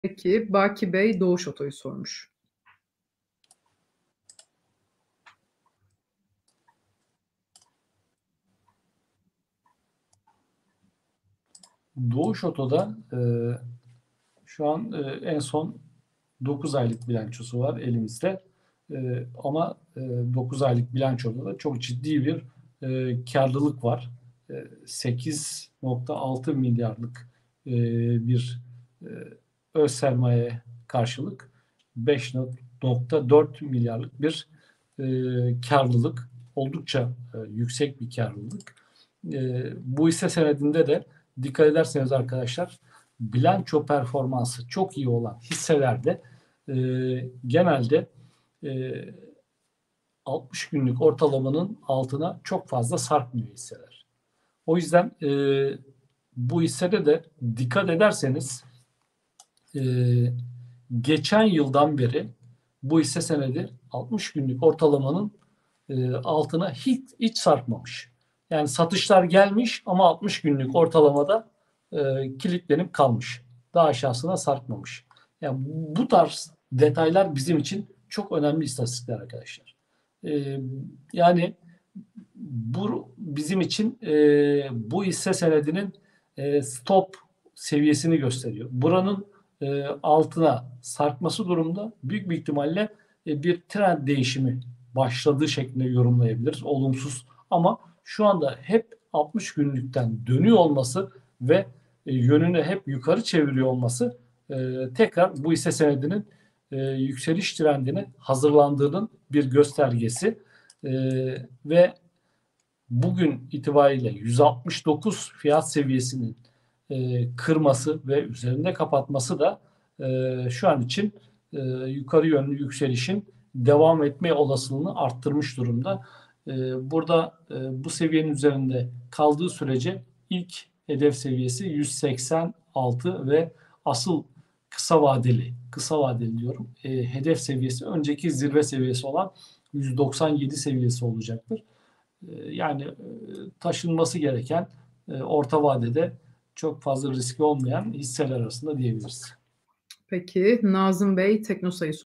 Peki, Baki Bey Doğuş Oto'yu sormuş. Doğuş Oto'da şu an en son 9 aylık bilançosu var elimizde. Ama 9 aylık bilançoda da çok ciddi bir karlılık var. 8,6 milyarlık bir e, öz sermaye karşılık 5,4 milyarlık bir karlılık. Oldukça yüksek bir karlılık. Bu hisse senedinde de dikkat ederseniz arkadaşlar, bilanço performansı çok iyi olan hisselerde genelde 60 günlük ortalamanın altına çok fazla sarkmıyor hisseler. O yüzden bu hissede de dikkat ederseniz geçen yıldan beri bu hisse senedi 60 günlük ortalamanın altına hiç sarkmamış. Yani satışlar gelmiş ama 60 günlük ortalamada kilitlenip kalmış. Daha aşağısına sarkmamış. Yani bu tarz detaylar bizim için çok önemli istatistikler arkadaşlar. Yani bu bizim için bu hisse senedinin stop seviyesini gösteriyor. Buranın altına sarkması durumda büyük bir ihtimalle bir trend değişimi başladığı şeklinde yorumlayabiliriz. Olumsuz, ama şu anda hep 60 günlükten dönüyor olması ve yönünü hep yukarı çeviriyor olması tekrar bu hisse senedinin yükseliş trendine hazırlandığının bir göstergesi. Ve bugün itibariyle 169 fiyat seviyesinin kırması ve üzerinde kapatması da şu an için yukarı yönlü yükselişin devam etme olasılığını arttırmış durumda. Burada bu seviyenin üzerinde kaldığı sürece ilk hedef seviyesi 186 ve asıl kısa vadeli diyorum, hedef seviyesi önceki zirve seviyesi olan 197 seviyesi olacaktır. Yani taşınması gereken, orta vadede çok fazla riski olmayan hisseler arasında diyebiliriz. Peki, Nazım Bey Teknosa'yı